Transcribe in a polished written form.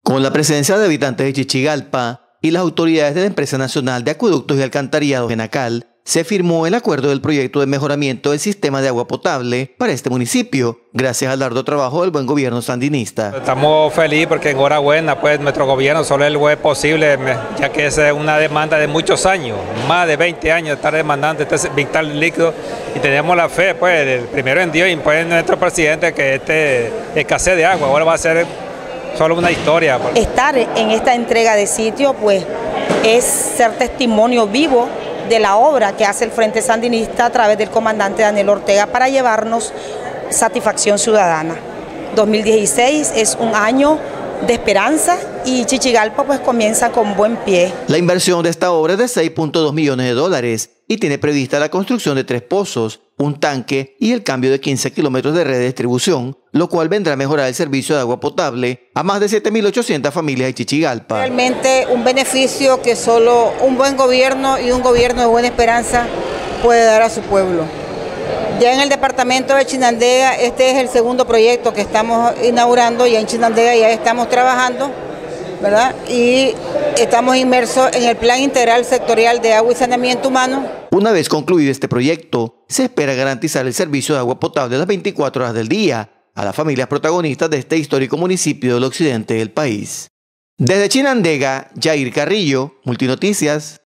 Con la presencia de habitantes de Chichigalpa y las autoridades de la Empresa Nacional de Acueductos y Alcantarillados ENACAL, se firmó el acuerdo del proyecto de mejoramiento del sistema de agua potable para este municipio, gracias al arduo trabajo del buen gobierno sandinista. Estamos felices porque enhorabuena, pues nuestro gobierno solo es lo posible, ya que es una demanda de muchos años, más de 20 años de estar demandando este vital líquido, y tenemos la fe, pues, primero en Dios y pues en nuestro presidente, que escasez de agua ahora va a ser solo una historia. Estar en esta entrega de sitio, pues, es ser testimonio vivo de la obra que hace el Frente Sandinista a través del comandante Daniel Ortega para llevarnos satisfacción ciudadana. 2016 es un año de esperanza y Chichigalpa pues comienza con buen pie. La inversión de esta obra es de 6.2 millones de dólares y tiene prevista la construcción de 3 pozos, un tanque y el cambio de 15 kilómetros de red de distribución, lo cual vendrá a mejorar el servicio de agua potable a más de 7.800 familias de Chichigalpa. Realmente un beneficio que solo un buen gobierno y un gobierno de buena esperanza puede dar a su pueblo. Ya en el departamento de Chinandega, este es el segundo proyecto que estamos inaugurando, ya en Chinandega ya estamos trabajando, ¿verdad? Y estamos inmersos en el Plan Integral Sectorial de Agua y Saneamiento Humano. Una vez concluido este proyecto, se espera garantizar el servicio de agua potable a las 24 horas del día a las familias protagonistas de este histórico municipio del occidente del país. Desde Chinandega, Jair Carrillo, Multinoticias.